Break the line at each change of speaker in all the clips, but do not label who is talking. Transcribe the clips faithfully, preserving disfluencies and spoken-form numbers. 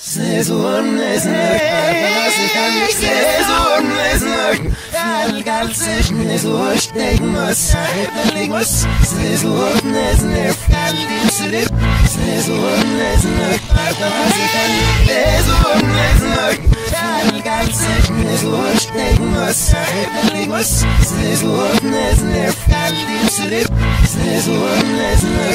Saison is not Saison is not I'll got session is wash take must I must Saison is not I'll sleep Saison is not Saison is not I'll got session is wash take must I must Saison is not I'll sleep Saison is not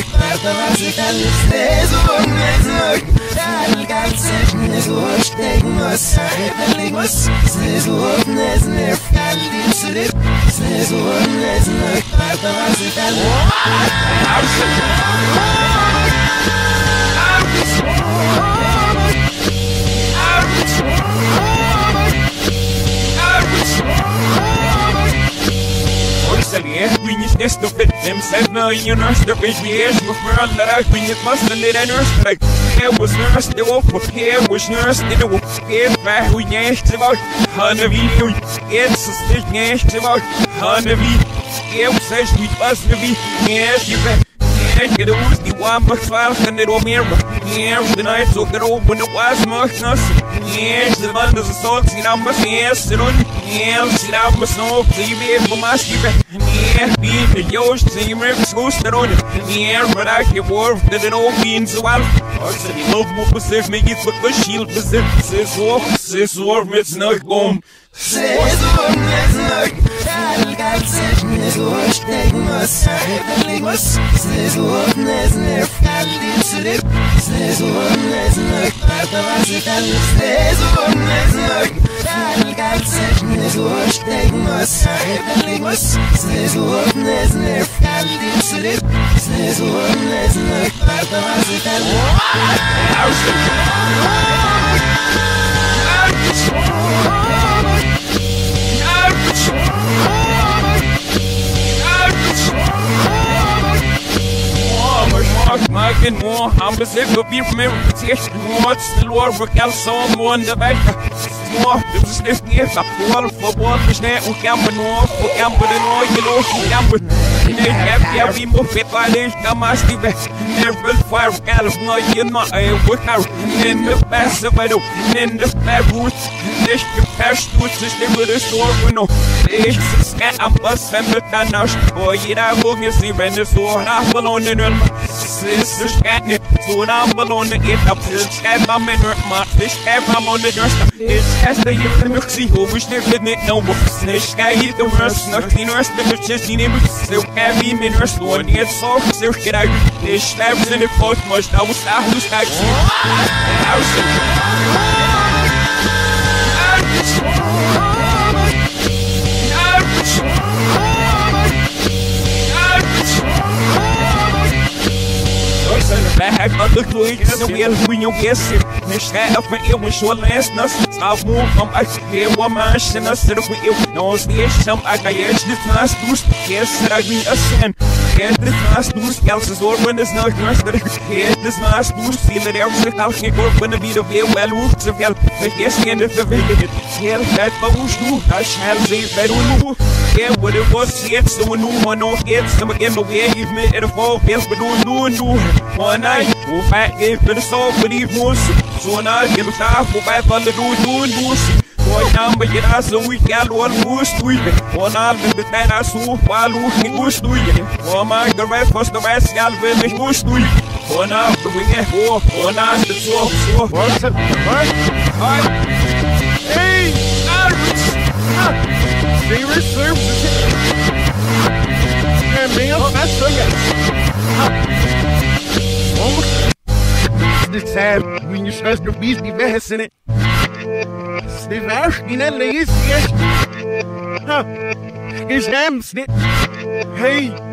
Saison is not I'll got session is wash take must I must Saison is not I'll sleep Saison is not
we need this to fit them said no you nurse the bitch we is before that I bring it must and let nurse like hair was nurse the wolf with hair was nurse the wolf hair back we nashed about hundred video it's a stick nashed about hundred video it says we must be yes you bet get it the one but five hundred or mirror yes the night so get over when it was much nothing yes the man does a salt you know must yes it on yes it out must know T V for my skip yeah be the yours team rips goes that on yeah but I can work that it all means well I said love more positive make it with the shield positive says war says war it's not gone
says war it's not I'll got session is wash take must I must says war is not I'll sleep says war is not says war is not I'll got session is wash take must I must says war is not I'll sleep says war is not
Making more, I'm the sick of you from every petition. What's the Lord for Calson, one the back? More, this is this gift. I fall for one percent. We can't put more, we can't put in all you know, we can't put. They have to be more fit by this. Come on, Steve. Never fire California, you're not a workout. In the best of it, in the bad roots. This your past roots is the good store. We know this is cat. I'm busting the canals. Boy, you know, we'll see when the sword. I will on the run. Sisters catnip, so I'm alone to get up. This cat, I'm in her mouth. This cat, I'm on the nurse. This cat's the year to mix the whole wish they didn't know. This guy, eat the worst. Nothing worse than the chest in him. So can't be in her store. Get so so get out. This stabs in the fourth much. I was out who's back. I was back on the clean, and we'll win your guess it. This guy up in it was short last nuts. I've moved from I hear one man, and I said, we it knows the some I got edge this last boost. Yes, I mean a sin. Here's this last boost, else is over when there's no nurse. Here's this last boost, feel that everything else can go when the beat of it well moves of help. But yes, and if the video here, that bubbles do, I shall say that we move. Yeah, what it was, it's the one who won off, it's some again, but we ain't met at a fall, yes, but don't do and do. One night, we'll back in for the soul, but he wants so now, give us half, we'll back on the do and do and do. Boy, now, but get us a week, I'll one who's doing it. One I'll be the ten I saw while looking who's doing it. One my the rest was the rest, I'll finish who's doing it. One out the wing, four, one out the sword, sword.
What's up? What?
Hi. Hey, Kravitz. Favorite services.
Hey, man, that's so good. This sad when you're supposed to be the best in it. The best in it is yes. His name's it. Hey.